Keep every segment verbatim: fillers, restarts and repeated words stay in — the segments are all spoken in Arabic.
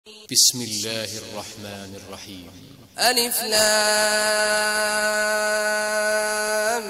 بسم الله الرحمن الرحيم. ألف لام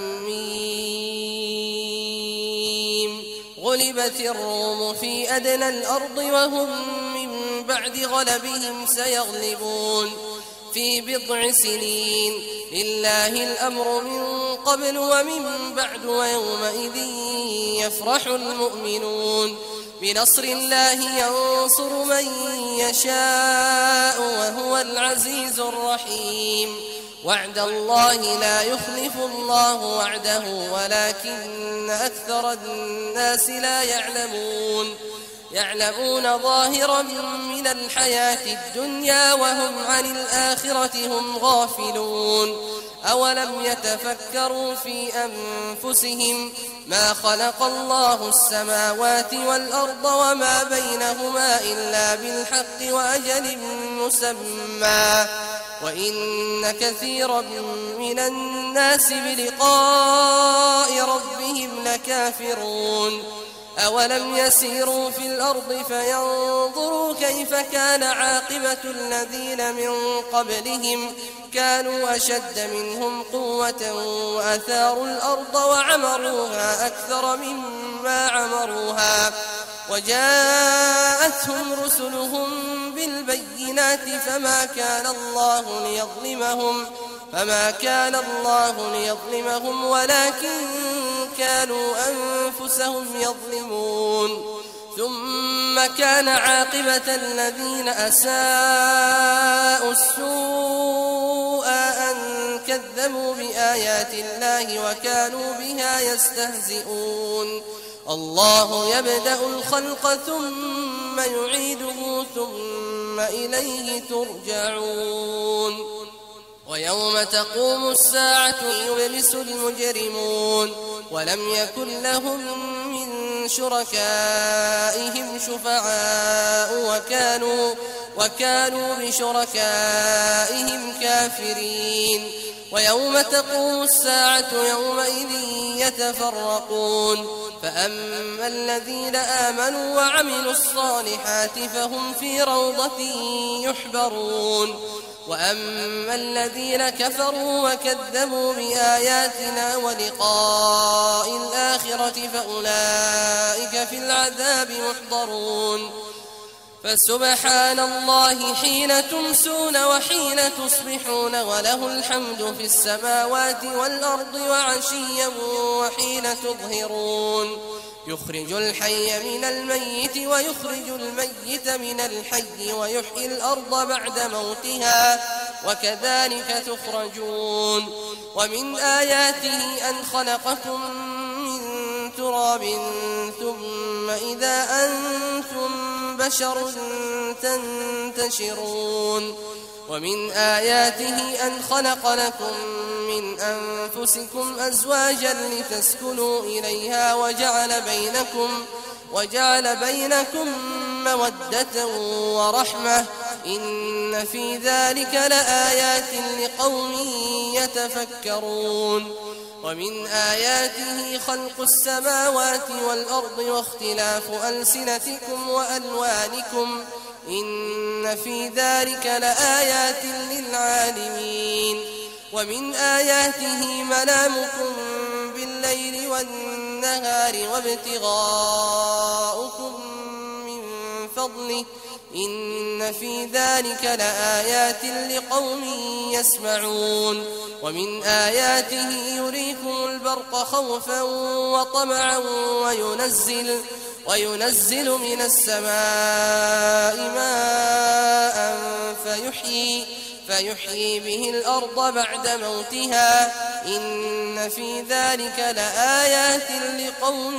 ميم. غلبت الروم في أدنى الأرض وهم من بعد غلبهم سيغلبون في بضع سنين. لله الأمر من قبل ومن بعد ويومئذ يفرح المؤمنون. بنصر الله ينصر من يشاء وهو العزيز الرحيم. وعد الله لا يخلف الله وعده ولكن أكثر الناس لا يعلمون. يعلمون ظاهرا من الحياة الدنيا وهم عن الآخرة هم غافلون. أولم يتفكروا في أنفسهم ما خلق الله السماوات والأرض وما بينهما إلا بالحق وأجل مسمى وإن كثيرا من الناس بلقاء ربهم لكافرون. أولم يسيروا في الأرض فينظروا كيف كان عاقبة الذين من قبلهم كانوا أشد منهم قوة وأثاروا الأرض وعمروها أكثر مما عمروها وجاءتهم رسلهم بالبينات فما كان الله ليظلمهم فما كان الله ليظلمهم ولكن كانوا أنفسهم يظلمون. ثم كان عاقبة الذين أساءوا السوء أن كذبوا بآيات الله وكانوا بها يستهزئون. الله يبدأ الخلق ثم يعيده ثم إليه ترجعون. ويوم تقوم الساعة يبلس المجرمون ولم يكن لهم من شركائهم شفعاء وكانوا, وكانوا بشركائهم كافرين. ويوم تقوم الساعة يومئذ يتفرقون فأما الذين آمنوا وعملوا الصالحات فهم في روضة يحبرون وأما الذين كفروا وكذبوا بآياتنا ولقاء الآخرة فأولئك في العذاب محضرون. فسبحان الله حين تمسون وحين تصبحون وله الحمد في السماوات والأرض وعشيا وحين تظهرون. يخرج الحي من الميت ويخرج الميت من الحي ويحيي الأرض بعد موتها وكذلك تخرجون. ومن آياته أن خلقكم من تراب ثم إذا أنتم بشر تنتشرون. ومن آياته أن خلق لكم من أنفسكم أزواجا لتسكنوا إليها وجعل بينكم, وجعل بينكم مودة ورحمة إن في ذلك لآيات لقوم يتفكرون. ومن آياته خلق السماوات والأرض واختلاف ألسنتكم وألوانكم إن في ذلك لآيات للعالمين. ومن آياته منامكم بالليل والنهار وابتغاؤكم من فضله إن في ذلك لآيات لقوم يسمعون. ومن آياته يريكم البرق خوفا وطمعا وينزل, وينزل من السماء ماء فيحيي, فيحيي به الأرض بعد موتها إن في ذلك لآيات لقوم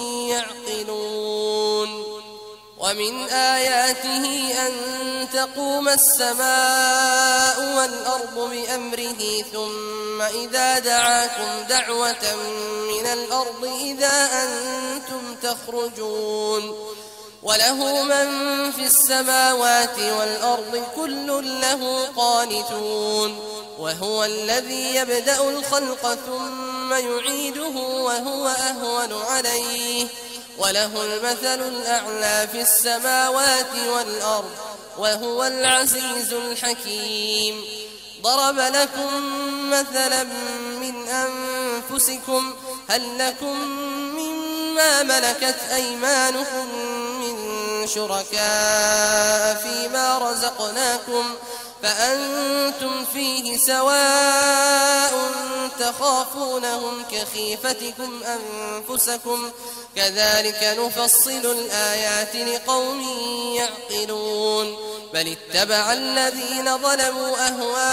يعقلون. ومن آياته أن تقوم السماء والأرض بأمره ثم إذا دعاكم دعوة من الأرض إذا أنتم تخرجون. وله من في السماوات والأرض كل له قانتون. وهو الذي يبدأ الخلق ثم يعيده وهو أهون عليه وله المثل الأعلى في السماوات والأرض وهو العزيز الحكيم. ضرب لكم مثلا من أنفسكم هل لكم مما ملكت أيمانكم من شركاء فيما رزقناكم فأنتم فيه سواء تخافونهم كخيفتكم أنفسكم كذلك نفصل الآيات لقوم يعقلون. بل اتبع الذين ظلموا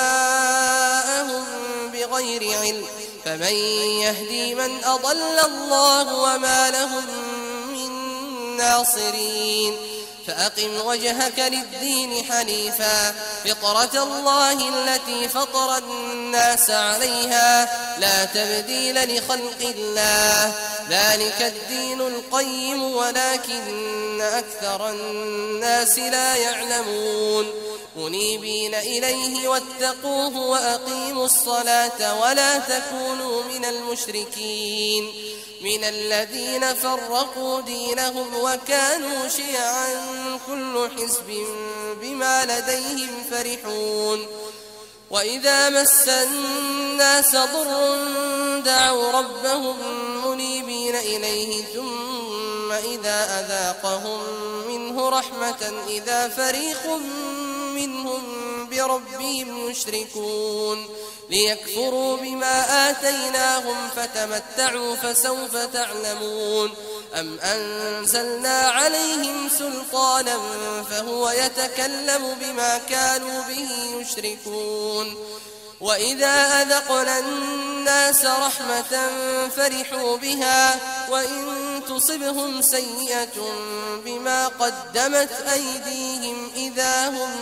أهواءهم بغير علم فمن يهدي من أضل الله وما لهم من ناصرين. فأقم وجهك للدين حنيفا فطرة الله التي فطر الناس عليها لا تبديل لخلق الله ذلك الدين القيم ولكن أكثر الناس لا يعلمون. منيبين إليه واتقوه وأقيموا الصلاة ولا تكونوا من المشركين من الذين فرقوا دينهم وكانوا شيعا كل حزب بما لديهم فرحون. وإذا مس الناس ضر دعوا ربهم منيبين إليه ثم إذا أذاقهم منه رحمة إذا فريق منهم بربهم يشركون ليكفروا بما آتيناهم فتمتعوا فسوف تعلمون. أم أنزلنا عليهم سلطانا فهو يتكلم بما كانوا به يشركون. وإذا أذقنا الناس رحمة فرحوا بها وإن تصبهم سيئة بما قدمت أيديهم إذا هم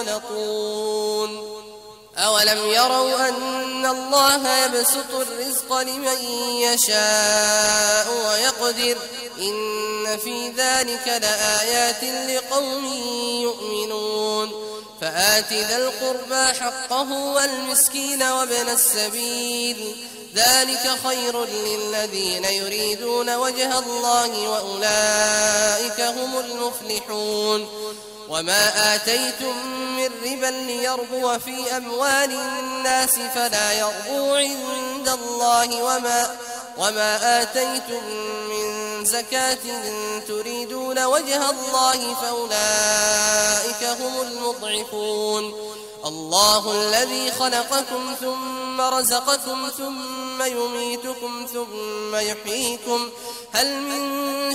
يقنطون. أولم يروا أن الله يبسط الرزق لمن يشاء ويقدر إن في ذلك لآيات لقوم يؤمنون. فآت ذا القربى حقه والمسكين وابن السبيل ذلك خير للذين يريدون وجه الله وأولئك هم المفلحون. وما آتيتم من ربا ليربو في أموال الناس فلا يربو عند الله وما, وما آتيتم من زكاة تريدون وجه الله فأولئك هم المضعفون. الله الذي خلقكم ثم رزقكم ثم يميتكم ثم يحييكم هل من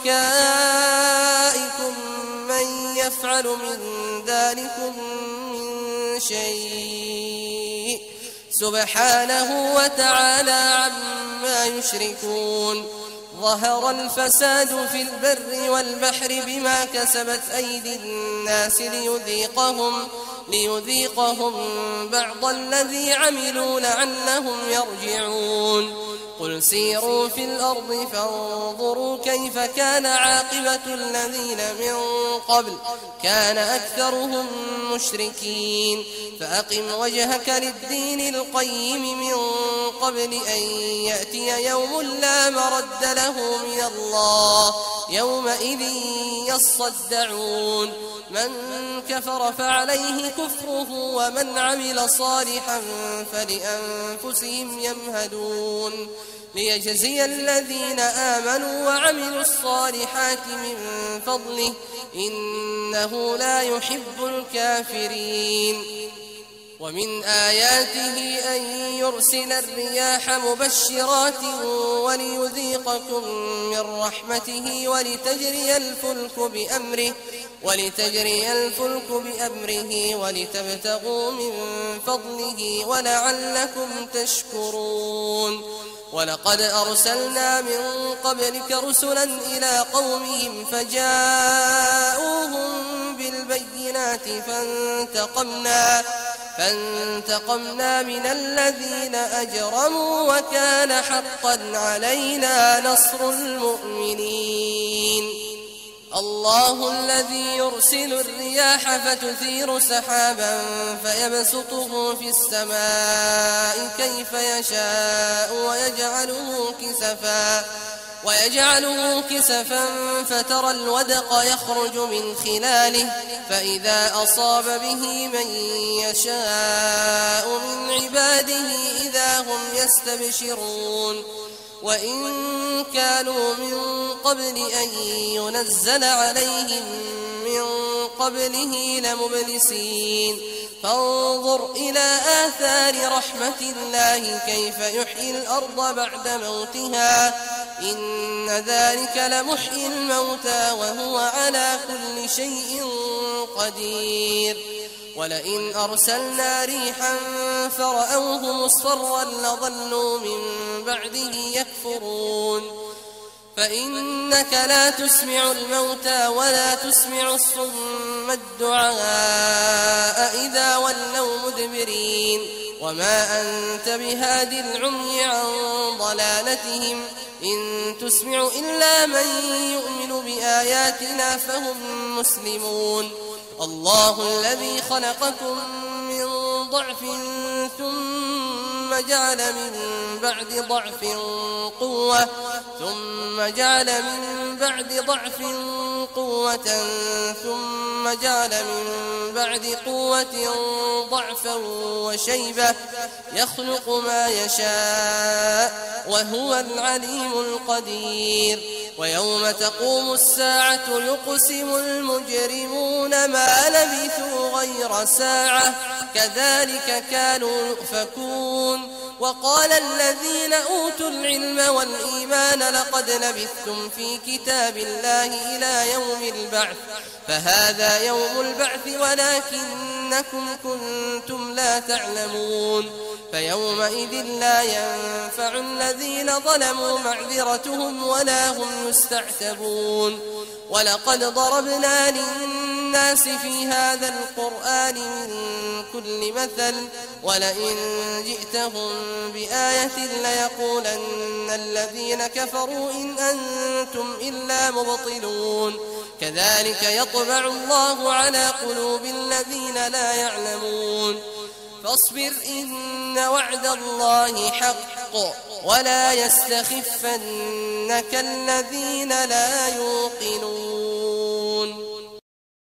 شركائكم من يفعل من ذلكم من شيء سبحانه وتعالى عما يشركون. ظهر الفساد في البر والبحر بما كسبت أيدي الناس ليذيقهم ليذيقهم بعض الذي عملوا لعلهم يرجعون. قل سيروا في الأرض فانظروا كيف كان عاقبة الذين من قبل كان أكثرهم مشركين. فأقم وجهك للدين القيم من قبل أن يأتي يوم لا مرد له من الله يومئذ يصدعون. من كفر فعليه كفره ومن عمل صالحا فلأنفسهم يمهدون. ليجزي الذين آمنوا وعملوا الصالحات من فضله إنه لا يحب الكافرين. ومن آياته أن يرسل الرياح مبشرات وليذيقكم من رحمته ولتجري الفلك بأمره ولتجري الفلك بأمره ولتبتغوا من فضله ولعلكم تشكرون. ولقد أرسلنا من قبلك رسلا إلى قومهم فجاءوهم بالبينات فانتقمنا فانتقمنا من الذين أجرموا وكان حقا علينا نصر المؤمنين. الله الذي يرسل الرياح فتثير سحابا فيبسطه في السماء كيف يشاء ويجعله كسفا ويجعله كسفا فترى الودق يخرج من خلاله فإذا أصاب به من يشاء من عباده إذا هم يستبشرون وإن كانوا من قبل أن ينزل عليهم من قبله لمبلسين فانظر إلى آثار رحمة الله كيف يحيي الأرض بعد موتها إن ذلك لمحيي الموتى وهو على كل شيء قدير ولئن أرسلنا ريحا فرأوه مصفرا لظلوا من بعده يكفرون فإنك لا تسمع الموتى ولا تسمع الصم الدعاء إذا ولوا مدبرين وما أنت بهاد العمي عن ضلالتهم إن تسمع إلا من يؤمن بآياتنا فهم مسلمون الله الذي خلقكم من ضعف ثم جعل من بعد ضعف قوة ثم جعل من بعد ضعف قوة ثم جعل من بعد قوة ضعفا وشيبة يخلق ما يشاء وهو العليم القدير ويوم تقوم الساعة يقسم المجرمون ما لبثوا غير ساعة كذلك كانوا يؤفكون وقال الذين أوتوا العلم والإيمان لقد لبثتم في كتاب الله إلى يوم البعث فهذا يوم البعث ولكنكم كنتم لا تعلمون فيومئذ لا ينفع الذين ظلموا معذرتهم ولا هم يستعتبون ولقد ضربنا للناس في هذا القرآن من كل مثل ولئن جئتهم بآية ليقولن الذين كفروا إن أنتم إلا مبطلون كذلك يطبع الله على قلوب الذين لا يعلمون فاصبر إن وعد الله حق ولا يستخفنك الذين لا يوقنون